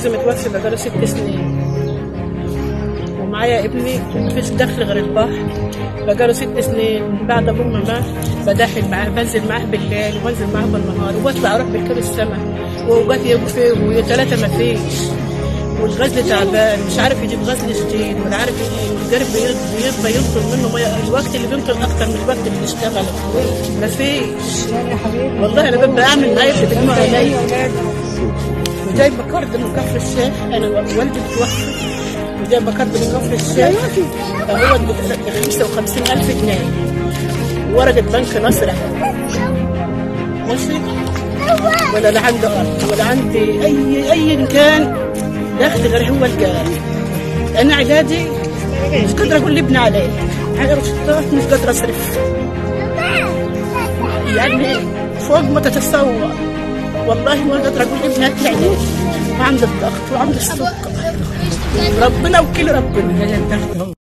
جوزي متوفي بقاله 6 سنين، ومعايا ابني مفيش دخل غير البحر بقاله 6 سنين. بعد ابوه ما مات بداخل معاه، بنزل معاه بالليل وبنزل معاه بالنهار، وبطلع اروح بالكيلو السمك، واوقات يجوا فيه ويا 3 مفيش، والغزل تعبان مش عارف يجيب غزل جديد ولا عارف الجرب بيبقى ينطر منه ميه، الوقت اللي بينطر اكتر من الوقت اللي بيشتغل مفيش. والله انا ببقى اعمل معايا في دموع عليا، وجايبه كارد من كفر الشيخ، انا والدي متوفي وجايبه كارد من كفر الشيخ هو ب 55,000 جنيه، ورقه بنك نصر ماشي، ولا لا عندي ارض ولا عندي اي كان دخل غير هو الجار. انا علاجي مش قادره اقول لابني عليه، على روشتات مش قادره اصرف، يعني فوق ما تتصور. والله ما قادره اقول لابني هات لي علاج، وعندي الضغط وعندي السكر، ربنا وكيل ربنا.